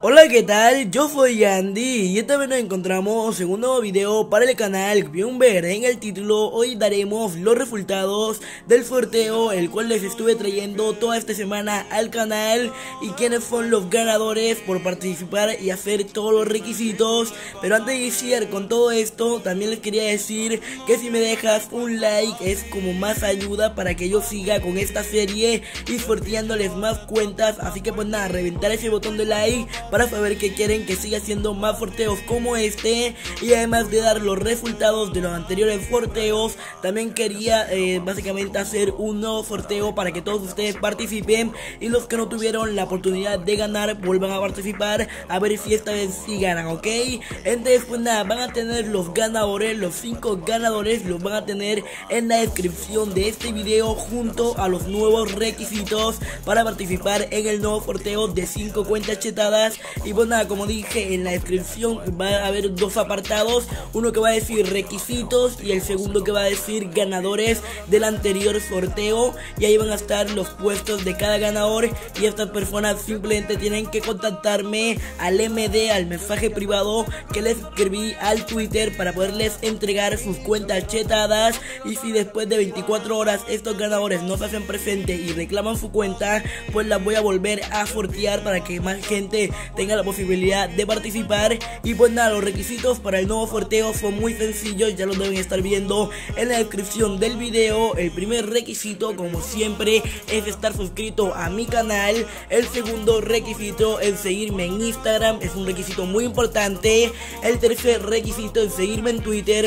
Hola, ¿qué tal? Yo soy Andy y esta vez nos encontramos en un nuevo video para el canal. Bien ver en el título, hoy daremos los resultados del sorteo, el cual les estuve trayendo toda esta semana al canal, y quiénes son los ganadores por participar y hacer todos los requisitos. Pero antes de iniciar con todo esto, también les quería decir que si me dejas un like es como más ayuda para que yo siga con esta serie y sorteándoles más cuentas. Así que pues nada, reventar ese botón de like para saber que quieren que siga haciendo más sorteos como este. Y además de dar los resultados de los anteriores sorteos, también quería básicamente hacer un nuevo sorteo para que todos ustedes participen, y los que no tuvieron la oportunidad de ganar vuelvan a participar, a ver si esta vez sí ganan, ¿ok? Entonces pues nada, van a tener los ganadores, los 5 ganadores los van a tener en la descripción de este video, junto a los nuevos requisitos para participar en el nuevo sorteo de 5 cuentas chetadas. Y pues nada, como dije, en la descripción va a haber dos apartados, uno que va a decir requisitos y el segundo que va a decir ganadores del anterior sorteo, y ahí van a estar los puestos de cada ganador. Y estas personas simplemente tienen que contactarme al MD, al mensaje privado que les escribí al Twitter, para poderles entregar sus cuentas chetadas. Y si después de 24 horas estos ganadores no se hacen presentes y reclaman su cuenta, pues las voy a volver a sortear para que más gente tenga la posibilidad de participar. Y pues nada, los requisitos para el nuevo sorteo son muy sencillos, ya los deben estar viendo en la descripción del video. El primer requisito, como siempre, es estar suscrito a mi canal. El segundo requisito es seguirme en Instagram, es un requisito muy importante. El tercer requisito es seguirme en Twitter.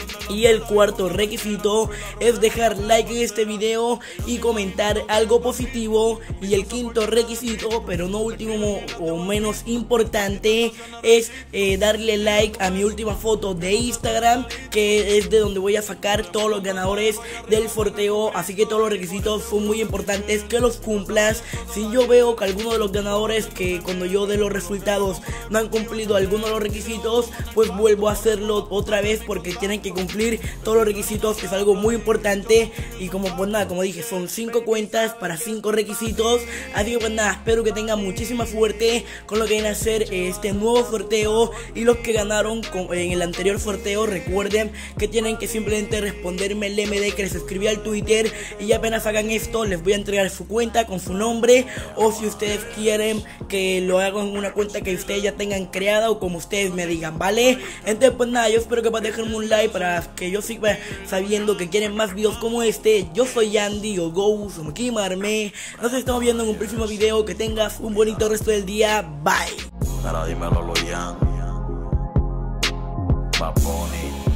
Y el cuarto requisito es dejar like en este video y comentar algo positivo. Y el quinto requisito, pero no último o menos importante, es darle like a mi última foto de Instagram, que es de donde voy a sacar todos los ganadores del sorteo. Así que todos los requisitos son muy importantes que los cumplas. Si yo veo que alguno de los ganadores, que cuando yo dé los resultados no han cumplido alguno de los requisitos, pues vuelvo a hacerlo otra vez, porque tienen que cumplir todos los requisitos, que es algo muy importante. Y como pues nada, como dije, son 5 cuentas para 5 requisitos. Así que pues nada, espero que tengan muchísima suerte con lo que viene a ser este nuevo sorteo. Y los que ganaron en el anterior sorteo, recuerden que tienen que simplemente responderme el MD que les escribí al Twitter, y apenas hagan esto les voy a entregar su cuenta con su nombre, o si ustedes quieren que lo hagan en una cuenta que ustedes ya tengan creada, o como ustedes me digan, ¿vale? Entonces pues nada, yo espero que puedan dejarme un like para que yo siga sabiendo que quieren más videos como este. Yo soy Andy, o Ghost, o Kimarme. Nos estamos viendo en un próximo video. Que tengas un bonito resto del día. Bye. Ahora dímelo, lo Bad Bunny.